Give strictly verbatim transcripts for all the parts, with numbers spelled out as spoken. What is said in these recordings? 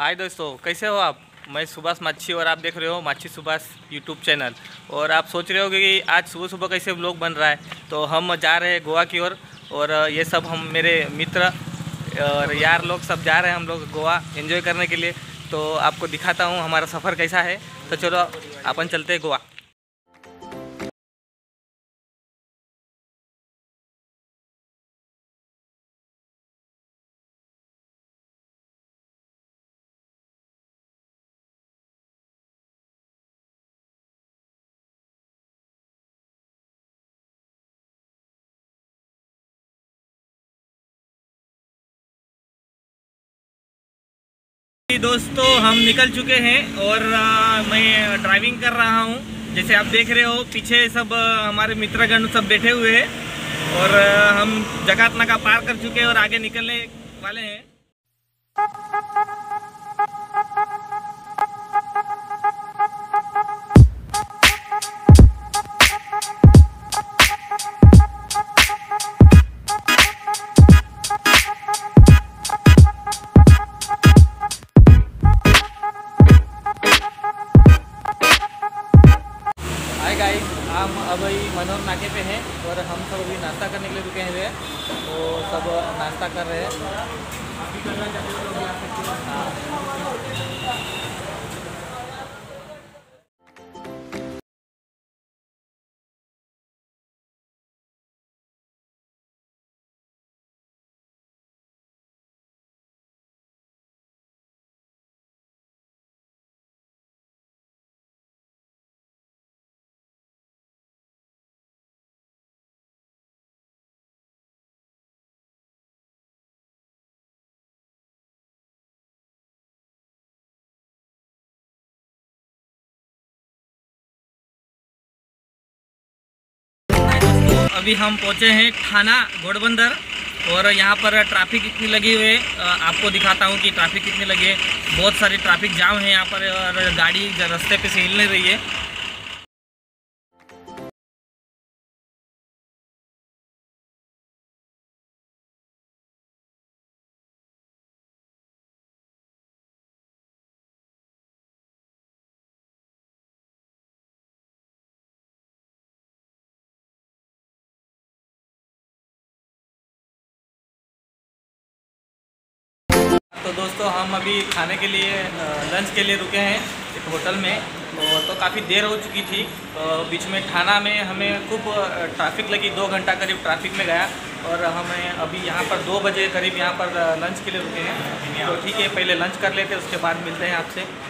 हाय दोस्तों, कैसे हो आप। मैं सुभाष माछी और आप देख रहे हो माछी सुभाष यूट्यूब चैनल। और आप सोच रहे हो कि आज सुबह सुबह कैसे व्लॉग बन रहा है। तो हम जा रहे हैं गोवा की ओर और, और ये सब हम मेरे मित्र और यार लोग सब जा रहे हैं हम लोग गोवा एंजॉय करने के लिए। तो आपको दिखाता हूँ हमारा सफ़र कैसा है। तो चलो अपन चलते हैं गोवा। दोस्तों हम निकल चुके हैं और आ, मैं ड्राइविंग कर रहा हूं। जैसे आप देख रहे हो पीछे सब आ, हमारे मित्रगण सब बैठे हुए हैं और आ, हम जकातना का पार कर चुके हैं और आगे निकलने वाले हैं। हाय गाइस, हम अभी मनोर नाके पे हैं और हम सब अभी नाश्ता करने के लिए रुके हुए हैं। तो सब नाश्ता कर रहे हैं। हाँ। अभी हम पहुंचे हैं थाना घोड़बंदर और यहाँ पर ट्रैफिक इतनी लगी हुई है। आपको दिखाता हूँ कि ट्रैफिक कितनी लगी है। बहुत सारी ट्रैफिक जाम है यहाँ पर और गाड़ी रास्ते पे से हिल नहीं रही है। तो दोस्तों हम अभी खाने के लिए लंच के लिए रुके हैं एक होटल में। तो, तो काफ़ी देर हो चुकी थी। तो बीच में थाना में हमें खूब ट्रैफिक लगी, दो घंटा करीब ट्रैफिक में गया। और हमें अभी यहाँ पर दो बजे करीब यहाँ पर लंच के लिए रुके हैं। तो ठीक है, पहले लंच कर लेते, उसके बाद मिलते हैं आपसे।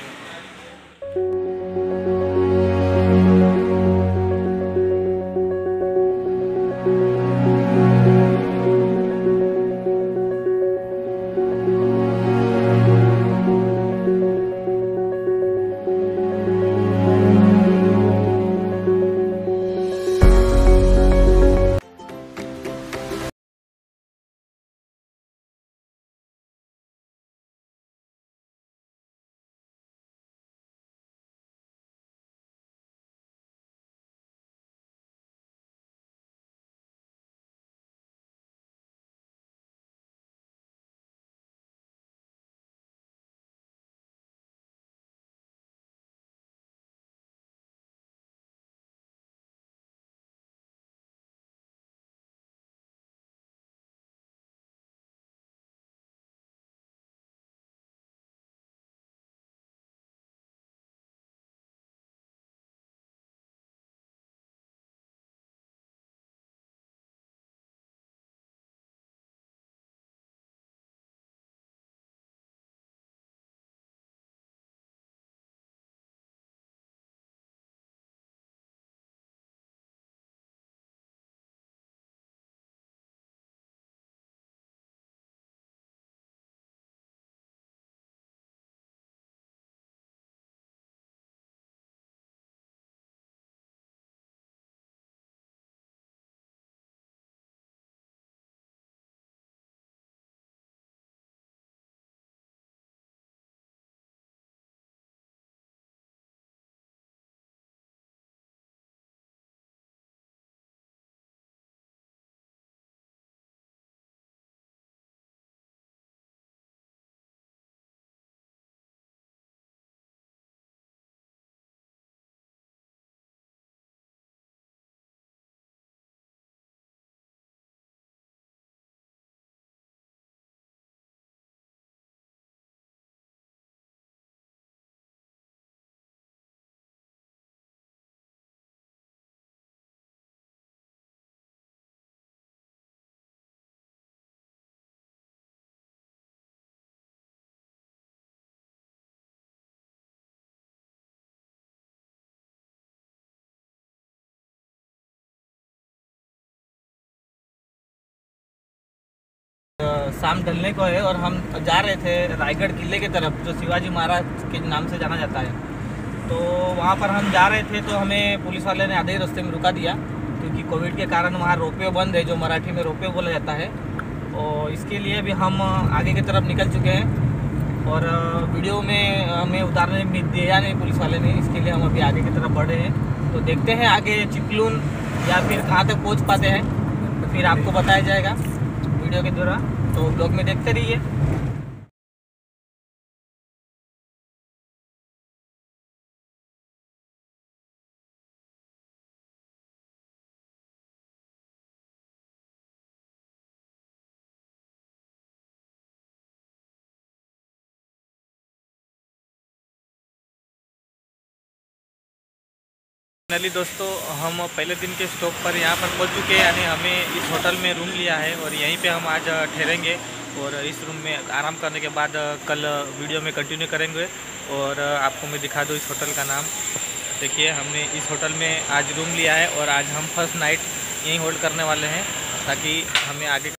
शाम ढलने को है और हम जा रहे थे रायगढ़ किले की तरफ, जो शिवाजी महाराज के नाम से जाना जाता है। तो वहाँ पर हम जा रहे थे तो हमें पुलिस वाले ने आधे ही रास्ते में रुका दिया, क्योंकि कोविड के कारण वहाँ रोपवे बंद है, जो मराठी में रोपवे बोला जाता है। और इसके लिए भी हम आगे की तरफ निकल चुके हैं और वीडियो में हमें उतारने नहीं दिया नहीं पुलिस वाले ने, इसके लिए हम अभी आगे की तरफ बढ़ रहे हैं। तो देखते हैं आगे चिपलून या फिर कहाँ तक पहुँच पाते हैं, तो फिर आपको बताया जाएगा वीडियो के द्वारा। तो ब्लॉग में देखते रहिए। फाइनली दोस्तों, हम पहले दिन के स्टॉप पर यहाँ पर पहुँच चुके हैं, यानी हमें इस होटल में रूम लिया है और यहीं पे हम आज ठहरेंगे और इस रूम में आराम करने के बाद कल वीडियो में कंटिन्यू करेंगे। और आपको मैं दिखा दूँ इस होटल का नाम। देखिए, हमने इस होटल में आज रूम लिया है और आज हम फर्स्ट नाइट यहीं होल्ड करने वाले हैं, ताकि हमें आगे